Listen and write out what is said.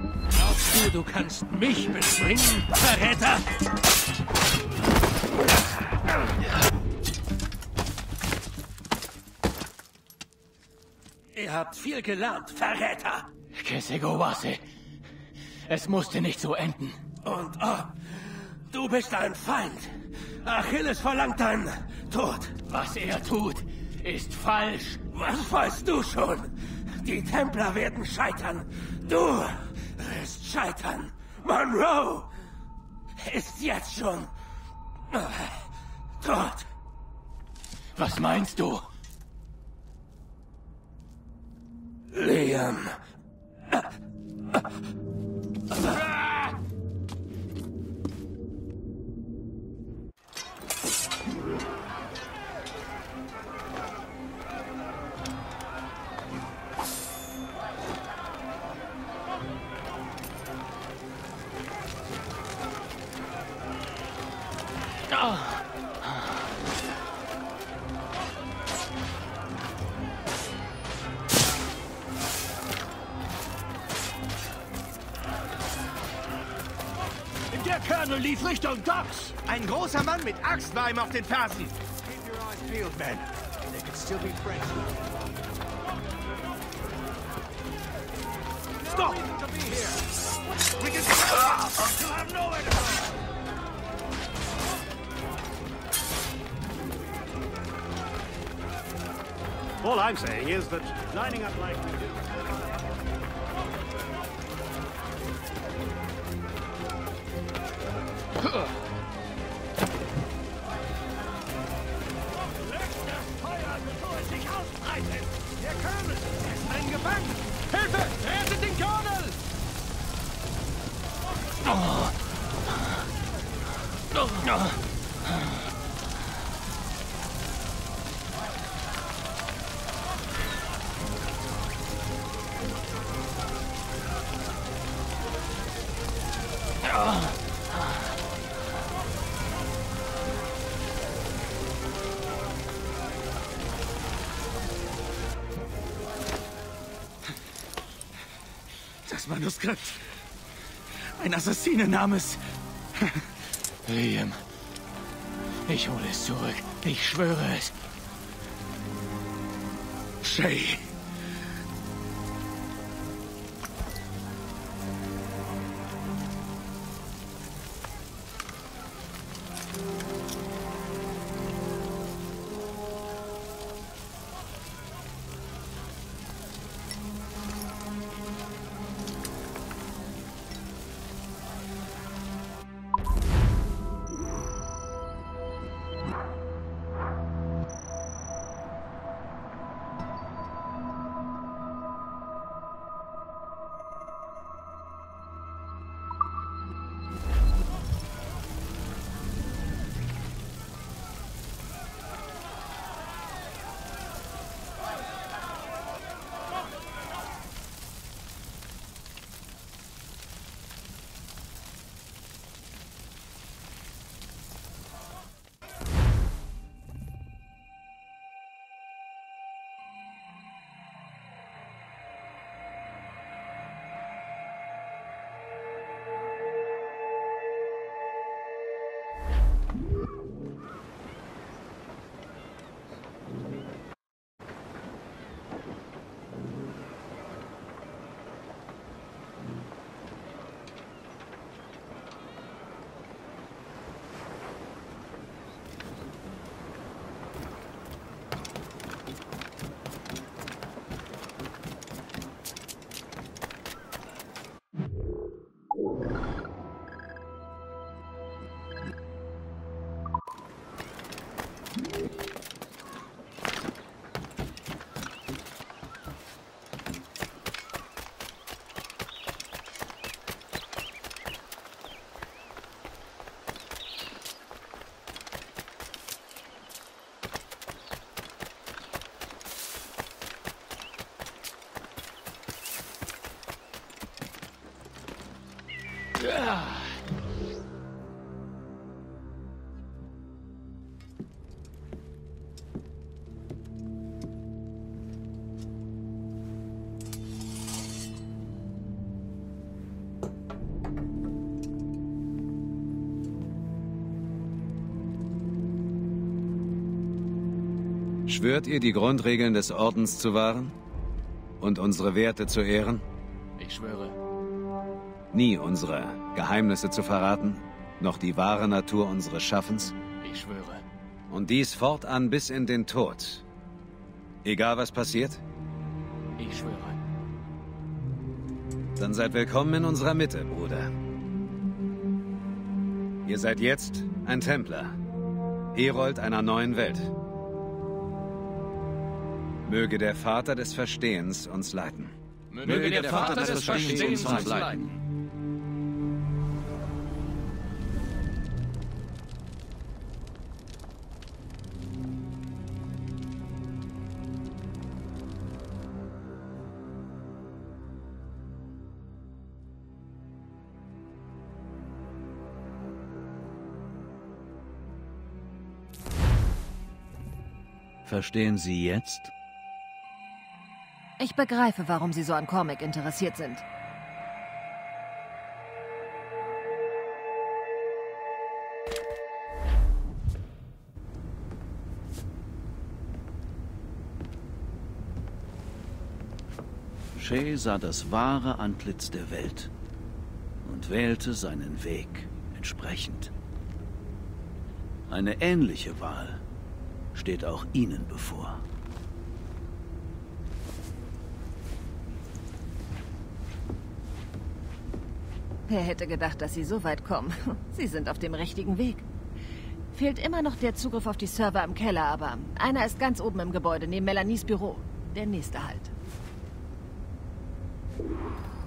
Glaubst du kannst mich bezwingen, Verräter? Ihr habt viel gelernt, Verräter. Kesegowase. Es musste nicht so enden. Und du bist ein Feind. Achilles verlangt deinen Tod. Was er tut, ist falsch. Was weißt du schon? Die Templer werden scheitern. Du wirst scheitern. Monroe ist jetzt schon tot. Was meinst du? Liam. Der Colonel lief Richtung Docks. Ein großer Mann mit Axt war ihm auf den Fersen. Keep your eyes peeled, man. They could still be friends. Stop! We can you'll have nowhere to go. All I'm saying is that lining up like we do... Der Colonel ist eingefangen. Hilfe! Rettet den Colonel! Das Manuskript. Ein Assassine namens... Liam. Ich hole es zurück. Ich schwöre es. Shay. Schwört ihr, die Grundregeln des Ordens zu wahren? Und unsere Werte zu ehren? Ich schwöre. Nie unsere Geheimnisse zu verraten? Noch die wahre Natur unseres Schaffens? Ich schwöre. Und dies fortan bis in den Tod? Egal was passiert? Ich schwöre. Dann seid willkommen in unserer Mitte, Bruder. Ihr seid jetzt ein Templer. Herold einer neuen Welt. Möge der Vater des Verstehens uns leiten. Möge der Vater des Verstehens uns leiten. Verstehen Sie jetzt? Ich begreife, warum Sie so an Cormac interessiert sind. Shay sah das wahre Antlitz der Welt und wählte seinen Weg entsprechend. Eine ähnliche Wahl steht auch Ihnen bevor. Wer hätte gedacht, dass Sie so weit kommen? Sie sind auf dem richtigen Weg. Fehlt immer noch der Zugriff auf die Server im Keller, aber einer ist ganz oben im Gebäude, neben Melanies Büro. Der nächste halt.